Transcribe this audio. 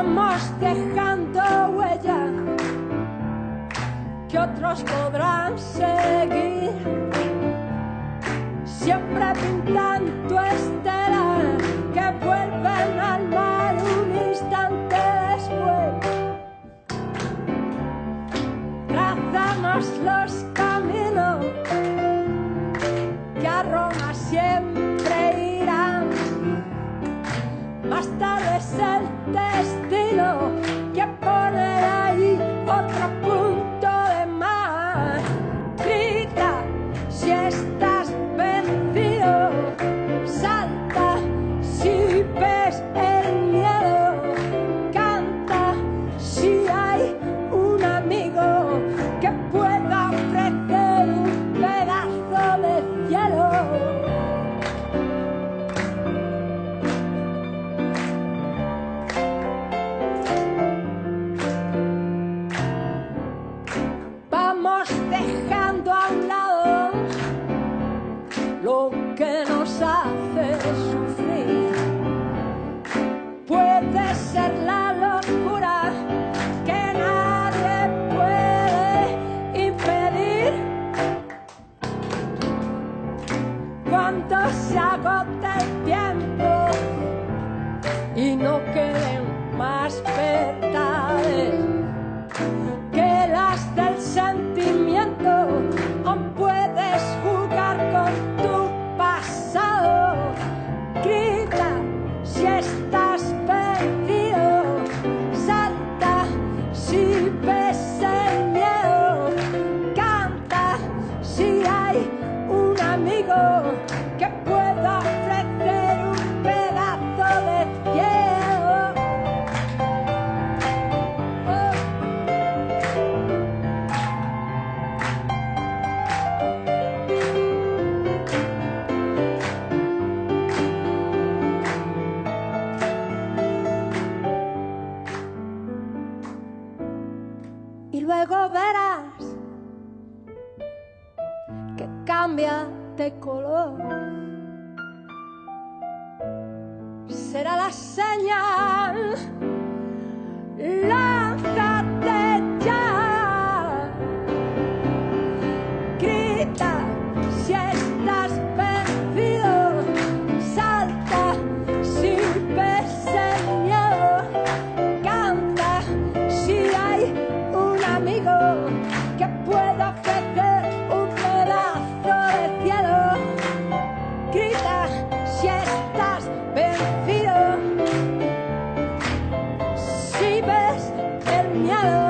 Vamos dejando huella que otros podrán seguir, siempre pintando estelas que vuelven al mar un instante después. Trazamos los caminos que a Roma siempre irán. Más tarde es el destino que pone ahí otro punto de más. Grita si estás vencido, salta si ves el miedo, canta si hay un amigo que pueda ofrecer un pedazo de cielo. Vamos dejando a un lado lo que nos hace sufrir. Puede ser la locura que nadie puede impedir. Cuando se agote el tiempo y no queden más verdades que las del sentimiento, aún puedes jugar con tu pasado. Grita si estás perdido, salta si ves el miedo, canta si hay un amigo que pueda ofrecer un pedazo de cielo. Y luego verás que cambia de color. Será la señal. Lánzate ya. Grita si estás vencido, salta si ves el miedo, canta si hay un amigo que pueda ofrecer un pedazo de cielo. Grita si estás vencido, si ves el miedo.